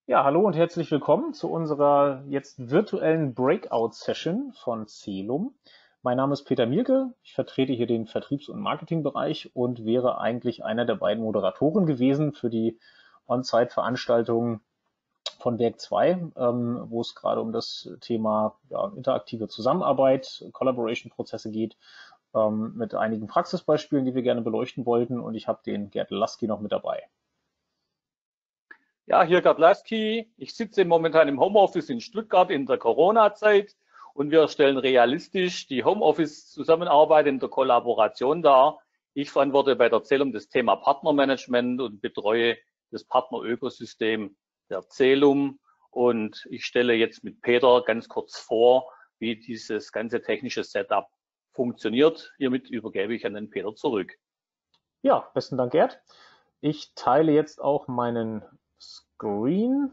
Ja, hallo und herzlich willkommen zu unserer jetzt virtuellen Breakout-Session von Celum. Mein Name ist Peter Mielke, ich vertrete hier den Vertriebs- und Marketingbereich und wäre eigentlich einer der beiden Moderatoren gewesen für die On-Site-Veranstaltung von Werk 2, wo es gerade um das Thema interaktive Zusammenarbeit, Collaboration-Prozesse geht, mit einigen Praxisbeispielen, die wir gerne beleuchten wollten. Und ich habe den Gerd Lasky noch mit dabei. Ja, hier Gerd Lasky. Ich sitze momentan im Homeoffice in Stuttgart in der Corona-Zeit und wir stellen realistisch die Homeoffice-Zusammenarbeit in der Kollaboration dar. Ich verantworte bei der Celum das Thema Partnermanagement und betreue das Partnerökosystem der Celum. Und ich stelle jetzt mit Peter ganz kurz vor, wie dieses ganze technische Setup funktioniert. Hiermit übergebe ich an den Peter zurück. Ja, besten Dank, Gerd. Ich teile jetzt auch meinen Screen,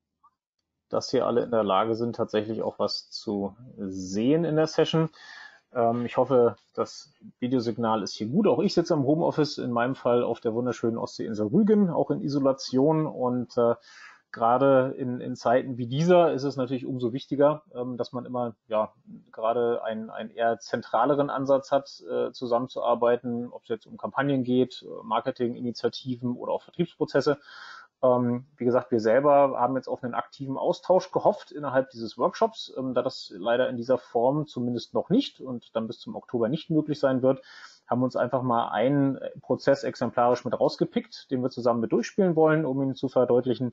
dass hier alle in der Lage sind, tatsächlich auch was zu sehen in der Session. Ich hoffe, das Videosignal ist hier gut. Auch ich sitze im Homeoffice, in meinem Fall auf der wunderschönen Ostseeinsel Rügen, auch in Isolation. Und gerade in Zeiten wie dieser ist es natürlich umso wichtiger, dass man immer gerade einen eher zentraleren Ansatz hat, zusammenzuarbeiten, ob es jetzt um Kampagnen geht, Marketinginitiativen oder auch Vertriebsprozesse. Wie gesagt, wir selber haben jetzt auf einen aktiven Austausch gehofft innerhalb dieses Workshops, da das leider in dieser Form zumindest noch nicht und dann bis zum Oktober nicht möglich sein wird, haben wir uns einfach mal einen Prozess exemplarisch mit rausgepickt, den wir zusammen mit durchspielen wollen, um Ihnen zu verdeutlichen,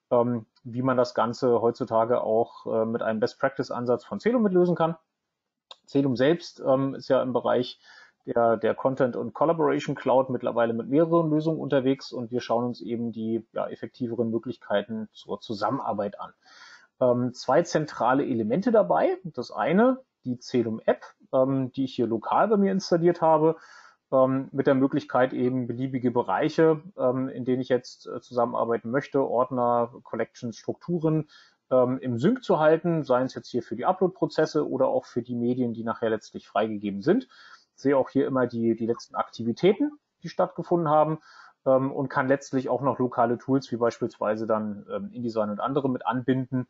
wie man das Ganze heutzutage auch mit einem Best-Practice-Ansatz von Celum mitlösen kann. Celum selbst ist ja im Bereich der Content- und Collaboration Cloud mittlerweile mit mehreren Lösungen unterwegs und wir schauen uns eben die effektiveren Möglichkeiten zur Zusammenarbeit an. Zwei zentrale Elemente dabei. Das eine, die Celum-App, die ich hier lokal bei mir installiert habe, mit der Möglichkeit eben beliebige Bereiche, in denen ich jetzt zusammenarbeiten möchte, Ordner, Collections, Strukturen im Sync zu halten, seien es jetzt hier für die Upload-Prozesse oder auch für die Medien, die nachher letztlich freigegeben sind. Ich sehe auch hier immer die letzten Aktivitäten, die stattgefunden haben und kann letztlich auch noch lokale Tools wie beispielsweise dann InDesign und andere mit anbinden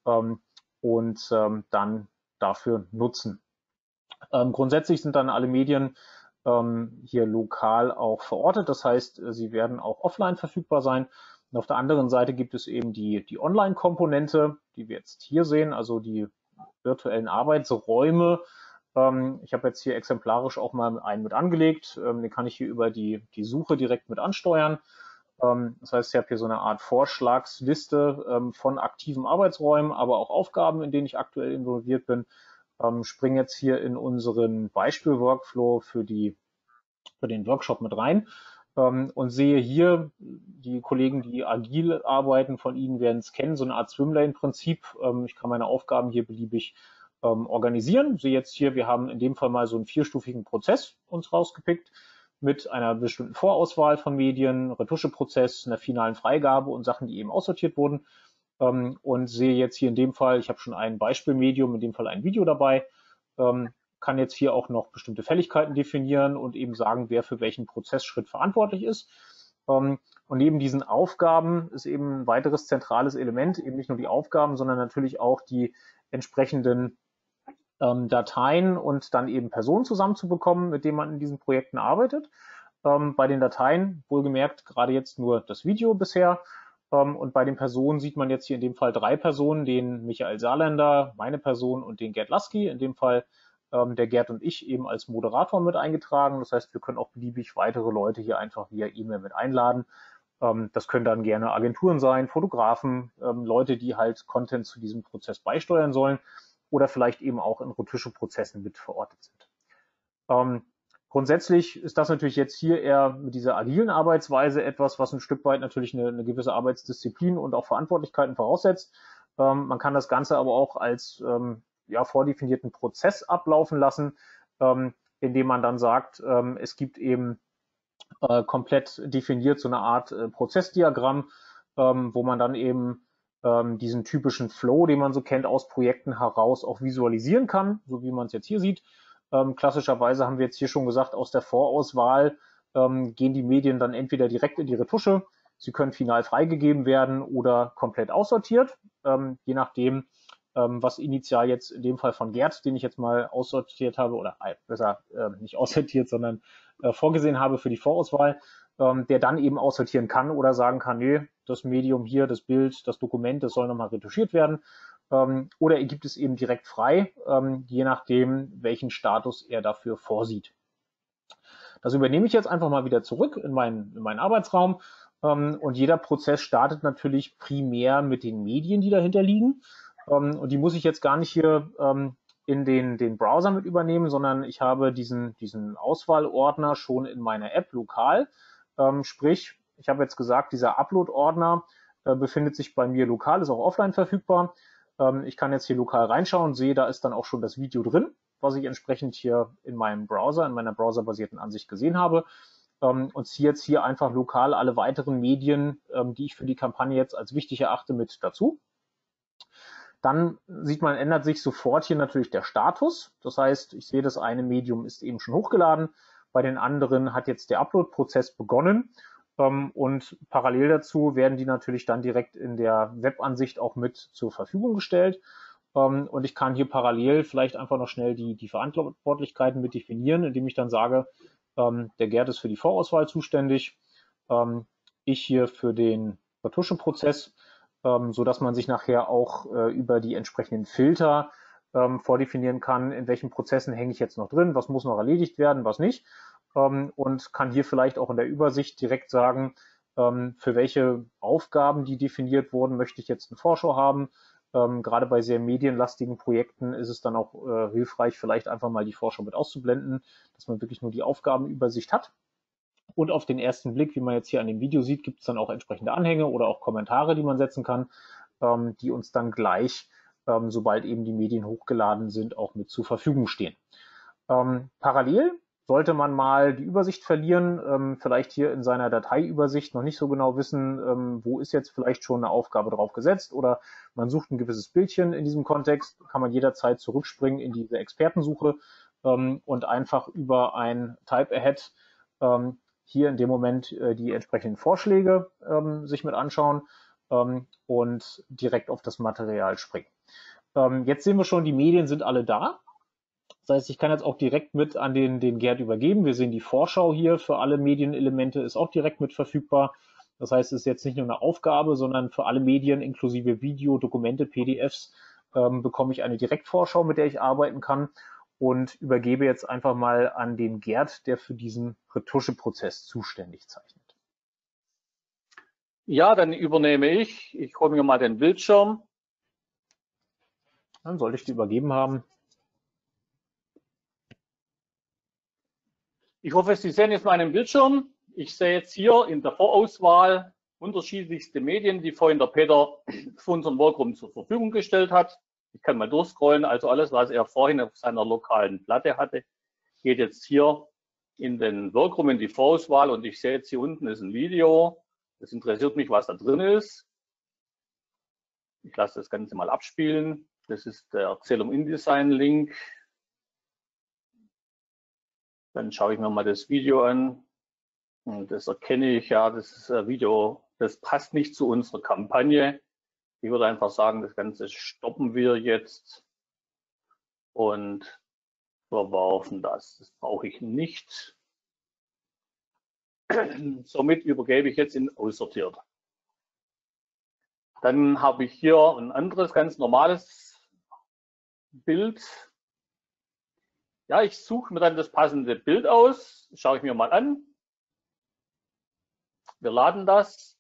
und dann dafür nutzen. Grundsätzlich sind dann alle Medien hier lokal auch verortet. Das heißt, sie werden auch offline verfügbar sein. Und auf der anderen Seite gibt es eben die Online-Komponente, die wir jetzt hier sehen, also die virtuellen Arbeitsräume. Ich habe jetzt hier exemplarisch auch mal einen mit angelegt. Den kann ich hier über die Suche direkt mit ansteuern. Das heißt, ich habe hier so eine Art Vorschlagsliste von aktiven Arbeitsräumen, aber auch Aufgaben, in denen ich aktuell involviert bin. Springe jetzt hier in unseren Beispiel-Workflow für den Workshop mit rein und sehe hier die Kollegen, die agil arbeiten, von Ihnen werden es kennen, so eine Art Swimlane-Prinzip. Ich kann meine Aufgaben hier beliebig organisieren. Sehe jetzt hier, wir haben in dem Fall mal so einen vierstufigen Prozess uns rausgepickt mit einer bestimmten Vorauswahl von Medien, Retuscheprozess, einer finalen Freigabe und Sachen, die eben aussortiert wurden. Und sehe jetzt hier in dem Fall, ich habe schon ein Beispielmedium, in dem Fall ein Video dabei, kann jetzt hier auch noch bestimmte Fälligkeiten definieren und eben sagen, wer für welchen Prozessschritt verantwortlich ist. Und neben diesen Aufgaben ist eben ein weiteres zentrales Element, eben nicht nur die Aufgaben, sondern natürlich auch die entsprechenden Dateien und dann eben Personen zusammenzubekommen, mit denen man in diesen Projekten arbeitet. Bei den Dateien, wohlgemerkt, gerade jetzt nur das Video bisher. Und bei den Personen sieht man jetzt hier in dem Fall 3 Personen, den Michael Saarländer, meine Person und den Gerd Lasky. In dem Fall der Gerd und ich eben als Moderator mit eingetragen. Das heißt, wir können auch beliebig weitere Leute hier einfach via E-Mail mit einladen. Das können dann gerne Agenturen sein, Fotografen, Leute, die halt Content zu diesem Prozess beisteuern sollen oder vielleicht eben auch in Retuscheprozessen mit verortet sind. Grundsätzlich ist das natürlich jetzt hier eher mit dieser agilen Arbeitsweise etwas, was ein Stück weit natürlich eine gewisse Arbeitsdisziplin und auch Verantwortlichkeiten voraussetzt. Man kann das Ganze aber auch als vordefinierten Prozess ablaufen lassen, indem man dann sagt, es gibt eben komplett definiert so eine Art Prozessdiagramm, wo man dann eben diesen typischen Flow, den man so kennt, aus Projekten heraus auch visualisieren kann, so wie man es jetzt hier sieht. Klassischerweise haben wir jetzt hier schon gesagt, aus der Vorauswahl gehen die Medien dann entweder direkt in die Retusche, Sie können final freigegeben werden oder komplett aussortiert, je nachdem, was initial jetzt in dem Fall von Gerd, den ich jetzt mal aussortiert habe, oder besser nicht aussortiert, sondern vorgesehen habe für die Vorauswahl, der dann eben aussortieren kann oder sagen kann, nee, das Medium hier, das Bild, das Dokument, das soll nochmal retuschiert werden. Oder er gibt es eben direkt frei, je nachdem, welchen Status er dafür vorsieht. Das übernehme ich jetzt einfach mal wieder zurück in meinen Arbeitsraum. Und jeder Prozess startet natürlich primär mit den Medien, die dahinter liegen. Und die muss ich jetzt gar nicht hier in den Browser mit übernehmen, sondern ich habe diesen Auswahlordner schon in meiner App lokal. Sprich, ich habe jetzt gesagt, dieser Upload-Ordner befindet sich bei mir lokal, ist auch offline verfügbar. Ich kann jetzt hier lokal reinschauen, sehe, da ist dann auch schon das Video drin, was ich entsprechend hier in meinem Browser, in meiner browserbasierten Ansicht gesehen habe. Und ziehe jetzt hier einfach lokal alle weiteren Medien, die ich für die Kampagne jetzt als wichtig erachte, mit dazu. Dann sieht man, ändert sich sofort hier natürlich der Status. Das heißt, ich sehe, das eine Medium ist eben schon hochgeladen. Bei den anderen hat jetzt der Upload-Prozess begonnen. Und parallel dazu werden die natürlich dann direkt in der Webansicht auch mit zur Verfügung gestellt. Und ich kann hier parallel vielleicht einfach noch schnell die Verantwortlichkeiten mit definieren, indem ich dann sage, der Gerd ist für die Vorauswahl zuständig, ich hier für den Retuscheprozess, sodass man sich nachher auch über die entsprechenden Filter vordefinieren kann, in welchen Prozessen hänge ich jetzt noch drin, was muss noch erledigt werden, was nicht. Und kann hier vielleicht auch in der Übersicht direkt sagen, für welche Aufgaben, die definiert wurden, möchte ich jetzt eine Vorschau haben. Gerade bei sehr medienlastigen Projekten ist es dann auch hilfreich, vielleicht einfach mal die Vorschau mit auszublenden, dass man wirklich nur die Aufgabenübersicht hat. Und auf den ersten Blick, wie man jetzt hier an dem Video sieht, gibt es dann auch entsprechende Anhänge oder auch Kommentare, die man setzen kann, die uns dann gleich, sobald eben die Medien hochgeladen sind, auch mit zur Verfügung stehen. Parallel sollte man mal die Übersicht verlieren, vielleicht hier in seiner Dateiübersicht noch nicht so genau wissen, wo ist jetzt vielleicht schon eine Aufgabe drauf gesetzt, oder man sucht ein gewisses Bildchen in diesem Kontext, kann man jederzeit zurückspringen in diese Expertensuche und einfach über ein Type Ahead hier in dem Moment die entsprechenden Vorschläge sich mit anschauen und direkt auf das Material springen. Jetzt sehen wir schon, die Medien sind alle da. Das heißt, ich kann jetzt auch direkt mit an den Gerd übergeben. Wir sehen, die Vorschau hier für alle Medienelemente ist auch direkt mit verfügbar. Das heißt, es ist jetzt nicht nur eine Aufgabe, sondern für alle Medien inklusive Video, Dokumente, PDFs bekomme ich eine Direktvorschau, mit der ich arbeiten kann, und übergebe jetzt einfach mal an den Gerd, der für diesen Retuscheprozess zuständig zeichnet. Ja, dann übernehme ich. Ich hole mir mal den Bildschirm. Dann sollte ich die übergeben haben. Ich hoffe, Sie sehen jetzt meinen Bildschirm. Ich sehe jetzt hier in der Vorauswahl unterschiedlichste Medien, die vorhin der Peter für unseren Workroom zur Verfügung gestellt hat. Ich kann mal durchscrollen, also alles, was er vorhin auf seiner lokalen Platte hatte, geht jetzt hier in den Workroom, in die Vorauswahl, und ich sehe jetzt hier unten ist ein Video. Das interessiert mich, was da drin ist. Ich lasse das Ganze mal abspielen. Das ist der Erzählung InDesign-Link. Dann schaue ich mir mal das Video an. Und das erkenne ich, ja, das ist ein Video, das passt nicht zu unserer Kampagne. Ich würde einfach sagen, das Ganze stoppen wir jetzt und verwerfen das. Das brauche ich nicht. Somit übergebe ich jetzt in aussortiert. Dann habe ich hier ein anderes ganz normales Bild. Ja, ich suche mir dann das passende Bild aus, schaue ich mir mal an. Wir laden das.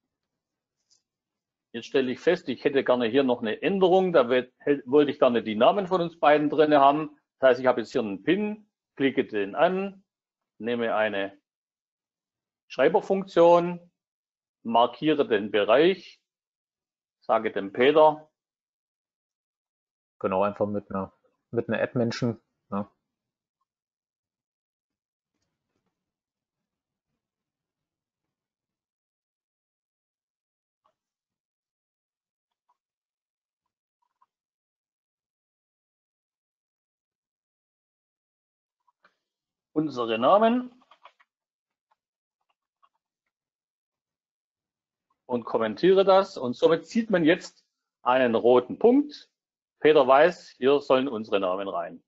Jetzt stelle ich fest, ich hätte gerne hier noch eine Änderung. Da wollte ich gerne die Namen von uns beiden drin haben. Das heißt, ich habe jetzt hier einen Pin, klicke den an, nehme eine Schreiberfunktion, markiere den Bereich, sage dem Peter. Genau, einfach mit einer Add-Mention. Ja. Unsere Namen. und kommentiere das. Und somit sieht man jetzt einen roten Punkt. Peter weiß, hier sollen unsere Namen rein.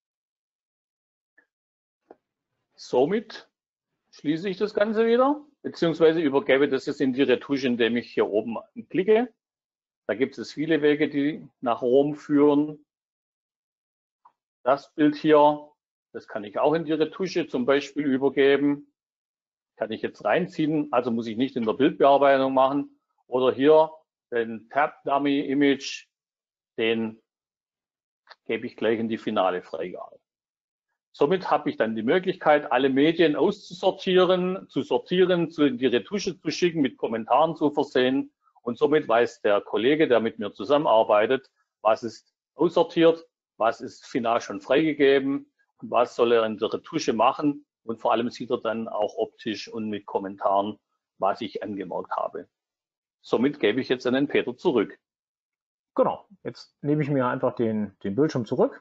Somit schließe ich das Ganze wieder, beziehungsweise übergebe das jetzt in die Retusche, indem ich hier oben klicke. Da gibt es viele Wege, die nach Rom führen. Das Bild hier, das kann ich auch in die Retusche zum Beispiel übergeben. Kann ich jetzt reinziehen, also muss ich nicht in der Bildbearbeitung machen. Oder hier den Tab Dummy Image, den gebe ich gleich in die finale Freigabe. Somit habe ich dann die Möglichkeit, alle Medien auszusortieren, in die Retusche zu schicken, mit Kommentaren zu versehen. Und somit weiß der Kollege, der mit mir zusammenarbeitet, was ist aussortiert, was ist final schon freigegeben und was soll er in der Retusche machen. Und vor allem sieht er dann auch optisch und mit Kommentaren, was ich angemerkt habe. Somit gebe ich jetzt an den Peter zurück. Genau, jetzt nehme ich mir einfach den Bildschirm zurück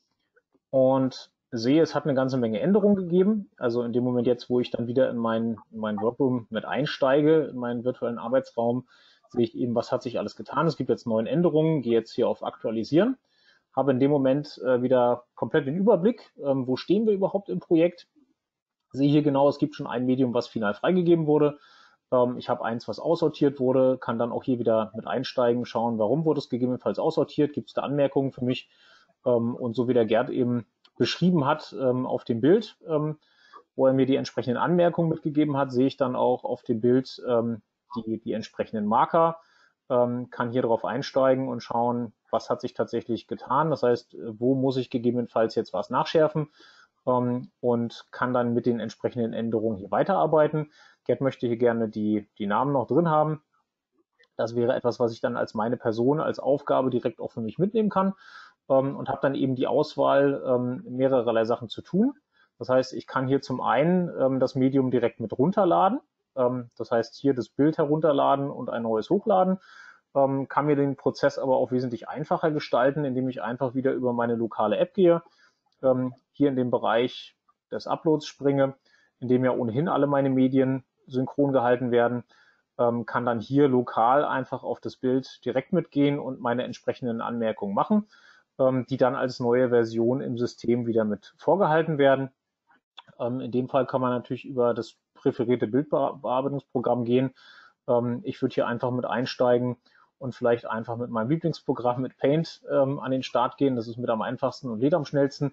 und sehe, es hat eine ganze Menge Änderungen gegeben. Also in dem Moment jetzt, wo ich dann wieder in meinen Workroom mit einsteige, in meinen virtuellen Arbeitsraum, sehe ich eben, was hat sich alles getan. Es gibt jetzt 9 Änderungen, gehe jetzt hier auf Aktualisieren, habe in dem Moment wieder komplett den Überblick, wo stehen wir überhaupt im Projekt. Sehe hier genau, es gibt schon ein Medium, was final freigegeben wurde. Ich habe eins, was aussortiert wurde, kann dann auch hier wieder mit einsteigen, schauen, warum wurde es gegebenenfalls aussortiert, gibt es da Anmerkungen für mich. Und so wie der Gerd eben beschrieben hat auf dem Bild, wo er mir die entsprechenden Anmerkungen mitgegeben hat, sehe ich dann auch auf dem Bild die entsprechenden Marker, kann hier drauf einsteigen und schauen, was hat sich tatsächlich getan. Das heißt, wo muss ich gegebenenfalls jetzt was nachschärfen und kann dann mit den entsprechenden Änderungen hier weiterarbeiten. Gerd möchte hier gerne die Namen noch drin haben. Das wäre etwas, was ich dann als meine Person, als Aufgabe direkt auch für mich mitnehmen kann und habe dann eben die Auswahl, mehrererlei Sachen zu tun. Das heißt, ich kann hier zum einen das Medium direkt mit runterladen. Das heißt, hier das Bild herunterladen und ein neues hochladen. Kann mir den Prozess aber auch wesentlich einfacher gestalten, indem ich einfach wieder über meine lokale App gehe, hier in den Bereich des Uploads springe, in dem ja ohnehin alle meine Medien synchron gehalten werden, kann dann hier lokal einfach auf das Bild direkt mitgehen und meine entsprechenden Anmerkungen machen, die dann als neue Version im System wieder mit vorgehalten werden. In dem Fall kann man natürlich über das präferierte Bildbearbeitungsprogramm gehen. Ich würde hier einfach mit einsteigen und vielleicht einfach mit meinem Lieblingsprogramm mit Paint an den Start gehen. Das ist mit am einfachsten und lädt am schnellsten.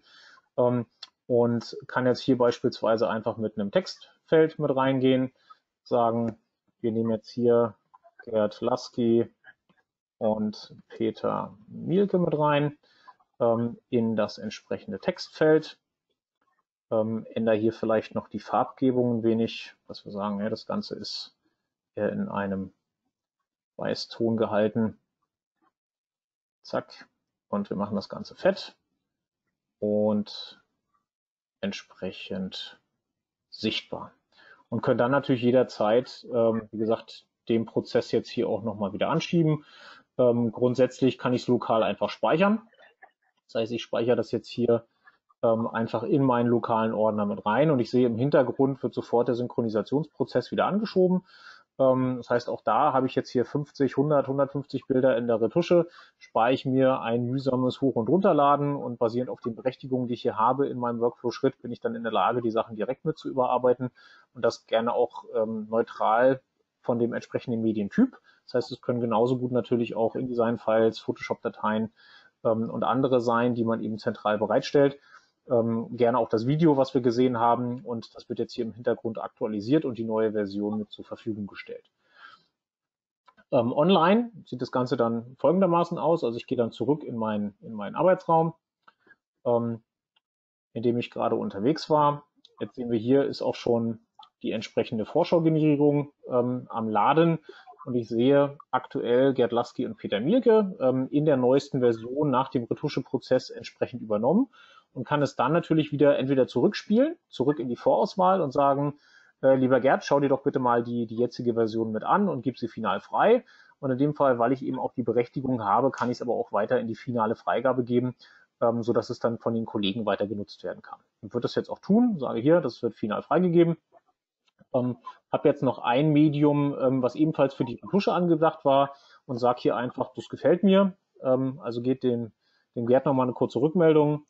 Und kann jetzt hier beispielsweise einfach mit einem Textfeld mit reingehen, sagen, wir nehmen jetzt hier Gerd Laski und Peter Mielke mit rein in das entsprechende Textfeld. Ändere hier vielleicht noch die Farbgebung ein wenig, dass wir sagen, ja, das Ganze ist in einem Weißton gehalten. Zack. Und wir machen das Ganze fett und entsprechend sichtbar. Und können dann natürlich jederzeit, wie gesagt, den Prozess jetzt hier auch nochmal wieder anschieben. Grundsätzlich kann ich es lokal einfach speichern. Das heißt, ich speichere das jetzt hier einfach in meinen lokalen Ordner mit rein und ich sehe, im Hintergrund wird sofort der Synchronisationsprozess wieder angeschoben. Das heißt, auch da habe ich jetzt hier 50, 100, 150 Bilder in der Retusche, spare ich mir ein mühsames Hoch- und Runterladen und basierend auf den Berechtigungen, die ich hier habe in meinem Workflow-Schritt, bin ich dann in der Lage, die Sachen direkt mit zu überarbeiten und das gerne auch neutral von dem entsprechenden Medientyp. Das heißt, es können genauso gut natürlich auch InDesign-Files, Photoshop-Dateien und andere sein, die man eben zentral bereitstellt. Gerne auch das Video, was wir gesehen haben, und das wird jetzt hier im Hintergrund aktualisiert und die neue Version mit zur Verfügung gestellt. Online sieht das Ganze dann folgendermaßen aus. Also ich gehe dann zurück in meinen Arbeitsraum, in dem ich gerade unterwegs war. Jetzt sehen wir hier, ist auch schon die entsprechende Vorschaugenerierung am Laden. Und ich sehe aktuell Gerd Laski und Peter Mielke in der neuesten Version nach dem Retuscheprozess entsprechend übernommen und kann es dann natürlich wieder entweder zurückspielen, zurück in die Vorauswahl und sagen, lieber Gerd, schau dir doch bitte mal die jetzige Version mit an und gib sie final frei. Und in dem Fall, weil ich eben auch die Berechtigung habe, kann ich es aber auch weiter in die finale Freigabe geben, sodass es dann von den Kollegen weiter genutzt werden kann. Ich würde das jetzt auch tun, sage hier, das wird final freigegeben. Habe jetzt noch ein Medium, was ebenfalls für die Retusche angedacht war und sage hier einfach, das gefällt mir. Also geht dem Gerd nochmal eine kurze Rückmeldung.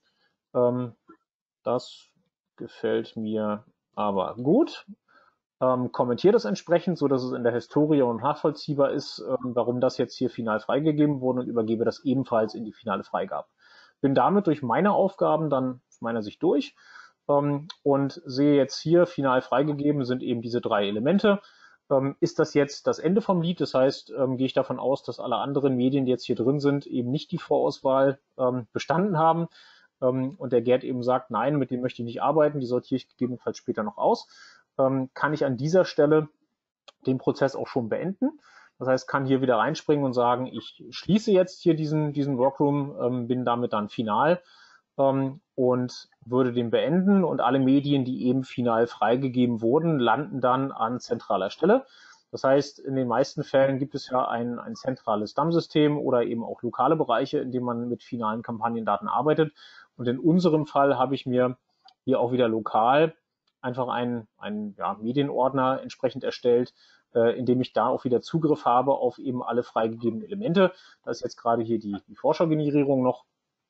Das gefällt mir aber gut. Kommentiere das entsprechend, so dass es in der Historie und nachvollziehbar ist, warum das jetzt hier final freigegeben wurde, und übergebe das ebenfalls in die finale Freigabe. Bin damit durch meine Aufgaben dann aus meiner Sicht durch und sehe jetzt hier final freigegeben sind eben diese 3 Elemente. Ist das jetzt das Ende vom Lied? Das heißt, gehe ich davon aus, dass alle anderen Medien, die jetzt hier drin sind, eben nicht die Vorauswahl bestanden haben und der Gerd eben sagt, nein, mit dem möchte ich nicht arbeiten, die sortiere ich gegebenenfalls später noch aus, kann ich an dieser Stelle den Prozess auch schon beenden. Das heißt, kann hier wieder reinspringen und sagen, ich schließe jetzt hier diesen Workroom, bin damit dann final und würde den beenden, und alle Medien, die eben final freigegeben wurden, landen dann an zentraler Stelle. Das heißt, in den meisten Fällen gibt es ja ein zentrales DAM-System oder eben auch lokale Bereiche, in denen man mit finalen Kampagnendaten arbeitet. Und in unserem Fall habe ich mir hier auch wieder lokal einfach einen Medienordner entsprechend erstellt, in dem ich da auch wieder Zugriff habe auf eben alle freigegebenen Elemente. Da ist jetzt gerade hier die Vorschaugenerierung noch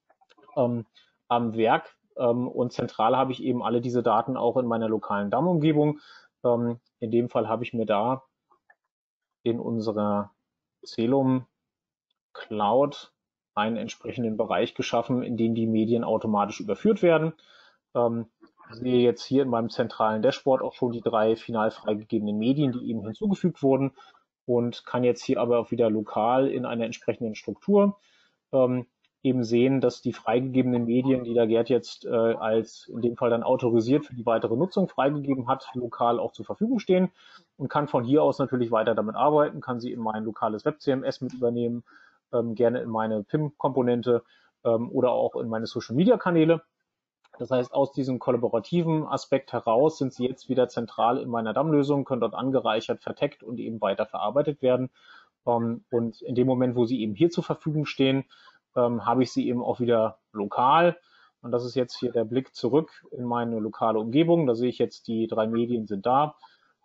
am Werk, und zentral habe ich eben alle diese Daten auch in meiner lokalen DAM-Umgebung. In dem Fall habe ich mir da in unserer Celum Cloud einen entsprechenden Bereich geschaffen, in dem die Medien automatisch überführt werden. Ich sehe jetzt hier in meinem zentralen Dashboard auch schon die 3 final freigegebenen Medien, die eben hinzugefügt wurden, und kann jetzt hier aber auch wieder lokal in einer entsprechenden Struktur eben sehen, dass die freigegebenen Medien, die der Gerd jetzt als in dem Fall dann autorisiert für die weitere Nutzung freigegeben hat, lokal auch zur Verfügung stehen, und kann von hier aus natürlich weiter damit arbeiten, kann sie in mein lokales Web-CMS mit übernehmen, gerne in meine PIM-Komponente oder auch in meine Social-Media-Kanäle. Das heißt, aus diesem kollaborativen Aspekt heraus sind sie jetzt wieder zentral in meiner DAM-Lösung, können dort angereichert, verteckt und eben weiter verarbeitet werden. Und in dem Moment, wo sie eben hier zur Verfügung stehen, habe ich sie eben auch wieder lokal. Und das ist jetzt hier der Blick zurück in meine lokale Umgebung. Da sehe ich jetzt, die 3 Medien sind da.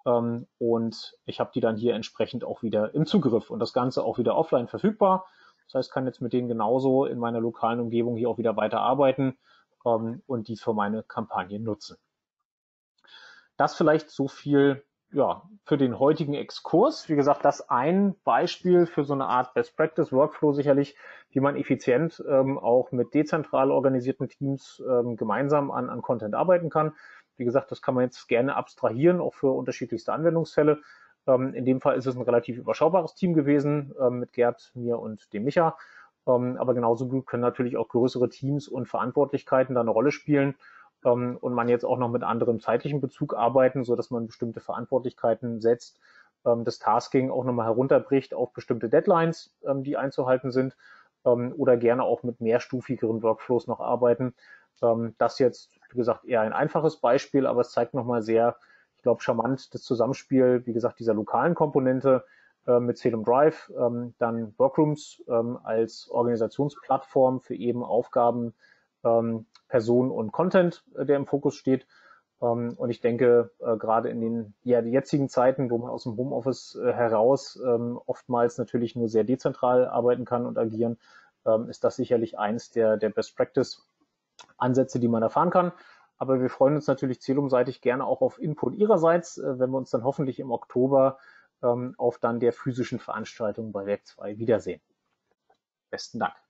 Und ich habe die dann hier entsprechend auch wieder im Zugriff und das Ganze auch wieder offline verfügbar. Das heißt, ich kann jetzt mit denen genauso in meiner lokalen Umgebung hier auch wieder weiter arbeiten und die für meine Kampagnen nutzen. Das vielleicht so viel für den heutigen Exkurs. Wie gesagt, das ein Beispiel für so eine Art Best Practice Workflow sicherlich, wie man effizient auch mit dezentral organisierten Teams gemeinsam an Content arbeiten kann. Wie gesagt, das kann man jetzt gerne abstrahieren, auch für unterschiedlichste Anwendungsfälle. In dem Fall ist es ein relativ überschaubares Team gewesen, mit Gerd, mir und dem Micha. Aber genauso gut können natürlich auch größere Teams und Verantwortlichkeiten da eine Rolle spielen und man jetzt auch noch mit anderem zeitlichen Bezug arbeiten, so dass man bestimmte Verantwortlichkeiten setzt, das Tasking auch nochmal herunterbricht auf bestimmte Deadlines, die einzuhalten sind, oder gerne auch mit mehrstufigeren Workflows noch arbeiten. Das jetzt, wie gesagt, eher ein einfaches Beispiel, aber es zeigt nochmal sehr, ich glaube, charmant das Zusammenspiel, wie gesagt, dieser lokalen Komponente mit Celum Drive, dann Workrooms als Organisationsplattform für eben Aufgaben, Personen und Content, der im Fokus steht. Und ich denke, gerade in den jetzigen Zeiten, wo man aus dem Homeoffice heraus oftmals natürlich nur sehr dezentral arbeiten kann und agieren, ist das sicherlich eins der Best Practice Ansätze, die man erfahren kann. Aber wir freuen uns natürlich Celum-seitig gerne auch auf Input Ihrerseits, wenn wir uns dann hoffentlich im Oktober auf dann der physischen Veranstaltung bei Web 2 wiedersehen. Besten Dank.